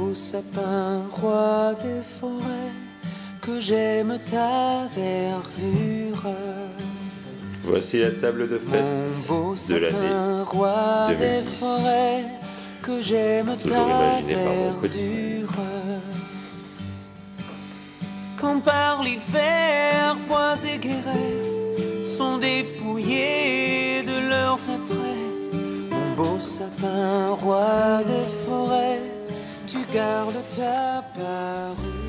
beau sapin, roi des forêts, que j'aime ta verdure. Voici la table de fête de l'année roi 2010. des forêts, que j'aime Toujours ta imaginé par mon petit verdure. Quand par l'hiver, bois et guérets sont dépouillés de leurs attraits, mon beau sapin, roi des forêts, tu gardes ta parure.